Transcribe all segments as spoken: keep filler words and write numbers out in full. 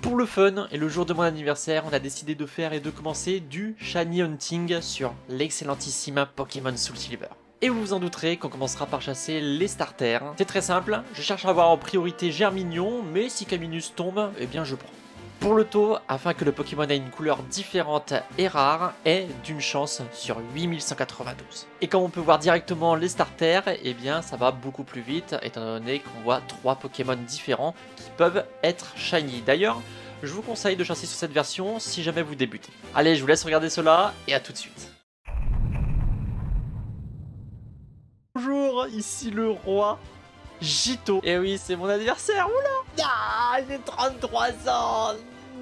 Pour le fun et le jour de mon anniversaire, on a décidé de faire et de commencer du Shiny Hunting sur l'excellentissime Pokémon Soul Silver. Et vous vous en douterez qu'on commencera par chasser les starters. C'est très simple, je cherche à avoir en priorité Germignon, mais si Caminus tombe, eh bien je prends. Pour le taux, afin que le Pokémon ait une couleur différente et rare, est d'une chance sur huit mille cent quatre-vingt-douze. Et comme on peut voir directement les starters, eh bien ça va beaucoup plus vite, étant donné qu'on voit trois Pokémon différents qui peuvent être shiny. D'ailleurs, je vous conseille de chasser sur cette version si jamais vous débutez. Allez, je vous laisse regarder cela, et à tout de suite. Bonjour, ici le roi Jito. Et oui, c'est mon anniversaire, oula. Ah, j'ai trente-trois ans.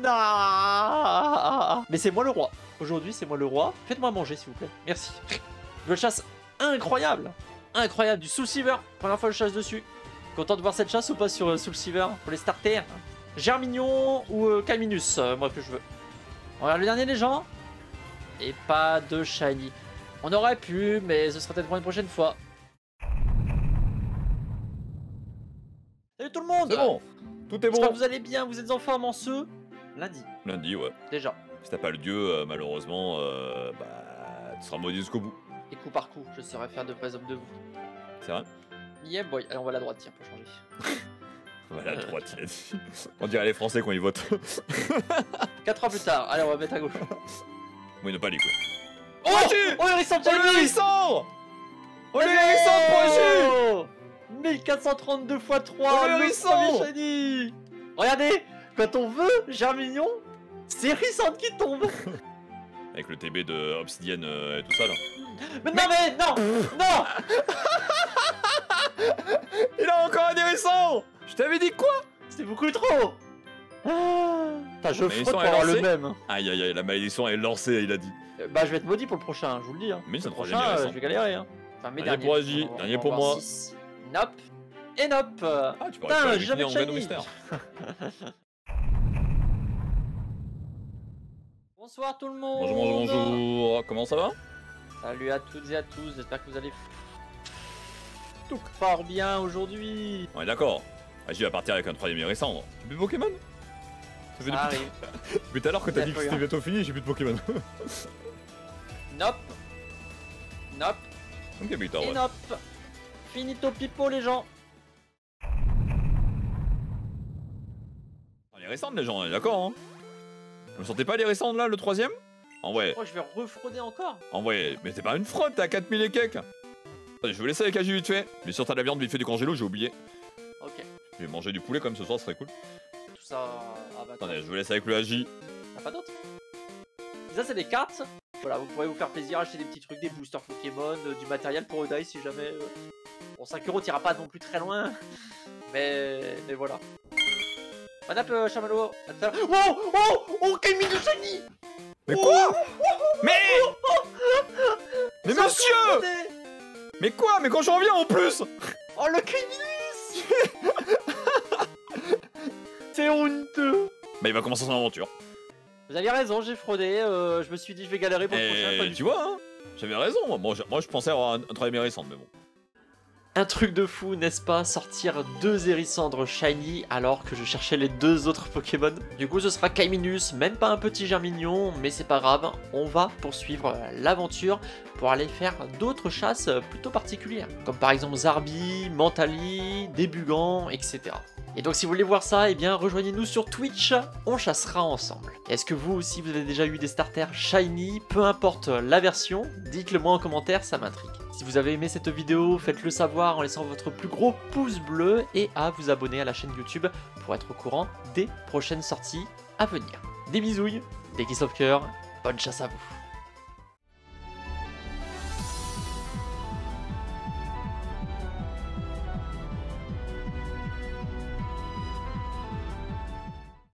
Non. Mais c'est moi le roi. Aujourd'hui, c'est moi le roi. Faites-moi manger, s'il vous plaît. Merci. Je chasse incroyable. Incroyable, du Soul Silver. Première fois que je chasse dessus. Content de voir cette chasse ou pas sur euh, Soul Silver pour les starters. Germignon ou euh, Caminus, euh, moi que je veux. On regarde le dernier, les gens. Et pas de shiny. On aurait pu, mais ce sera peut-être pour une prochaine fois. Salut tout le monde. C'est bon, tout est J'espère bon. que vous allez bien, vous êtes en forme en ce lundi. Lundi, ouais. Déjà. Si t'as pas le dieu, euh, malheureusement, euh, bah, tu seras maudit jusqu'au bout. Et coup par coup, je saurai faire de vrais hommes de vous. C'est vrai? Yeah boy. Allez, on va à la droite, tiens, pour changer. Voilà, la droite, il a dit. On dirait les Français quand ils votent. quatre ans plus tard, allez, on va mettre à gauche. Oui, ne pas les quoi. Oh, oh, Hérissant Oh, le hérissant. Oh, le hérissant pour le jus. mille quatre cent trente-deux fois trois, Oh, le le hérisson. premier shiny. Regardez, quand on veut Germignon, c'est Hérissant qui tombe. Avec le T B de Obsidienne euh, et tout ça, là. Mais non, mais non, non. Il a encore un hérissant. Je t'avais dit quoi? C'est beaucoup trop. Ah. Putain, je Mais frotte ils sont pour avoir le lancés. même. Aïe, aïe, aïe, la malédiction est lancée, il a dit. Euh, Bah je vais être maudit pour le prochain, je vous le dis. Hein. Mais c'est le un troisième prochain, euh, hérissant. je vais galérer. Hein. Enfin, mes Dernier derniers. pour Agi, on va- dernier on va pour voir moi. six. Nope. Et nope. Ah, tu pourrais Putain, faire jamais en de Gano shiny. Mystère. Bonsoir tout le monde. Bonjour, bonjour, bonjour. Comment ça va? Salut à toutes et à tous, j'espère que vous allez tout fort bien aujourd'hui. On est d'accord. Agi va partir avec un troisième hérissant. J'ai plus de Pokémon? Ça fait Ça depuis arrive. depuis tout à l'heure que t'as dit que c'était bientôt fini, j'ai plus de Pokémon. Nope. Nope. Ok, mais t'as Et ouais. nope. Finito pipo les gens. Les récentes, les gens, on est d'accord, hein. Vous sentez pas les récentes là, le troisième? En vrai, Je crois que je vais refrauder encore. en vrai, mais c'est pas une fraude, t'as quatre mille et quelques. Attendez, je vais vous laisser avec Agi vite fait. Mais sur t'as de la viande vite fait du congélo, j'ai oublié. Ok. Je vais manger du poulet comme ce soir, ce serait cool. Tout ça. Ah bah, Attendez, je vous laisse avec le Agi. T'as pas d'autres? Ça c'est des cartes. Voilà, vous pourrez vous faire plaisir, acheter des petits trucs, des boosters Pokémon, euh, du matériel pour Odai si jamais. Euh... Bon, cinq euros t'ira pas non plus très loin. Mais, mais voilà. Madame euh, Chamallow. Oh oh oh quel mini shiny. Mais quoi? Mais Mais Ça monsieur a explosé. Mais quoi? Mais quand je reviens en plus? Oh le Caminus. C'est honteux. Bah il va commencer son aventure. Vous aviez raison, j'ai fraudé. Euh, je me suis dit je vais galérer pour le prochain. Pas Et du tu tout. vois, hein, j'avais raison. Moi, je, moi, je pensais avoir un, un troisième hérissant, mais bon. Un truc de fou, n'est-ce pas? Sortir deux Hérissandres shiny alors que je cherchais les deux autres Pokémon. Du coup, ce sera Caminus, même pas un petit Germignon, mais c'est pas grave. On va poursuivre l'aventure pour aller faire d'autres chasses plutôt particulières. Comme par exemple Zarbi, Mentali, Débugant, et cetera. Et donc si vous voulez voir ça, eh bien rejoignez-nous sur Twitch, on chassera ensemble. Est-ce que vous aussi vous avez déjà eu des starters shiny? Peu importe la version, dites-le moi en commentaire, ça m'intrigue. Si vous avez aimé cette vidéo, faites-le savoir en laissant votre plus gros pouce bleu et à vous abonner à la chaîne YouTube pour être au courant des prochaines sorties à venir. Des bisouilles, des kisses of cœur, bonne chasse à vous.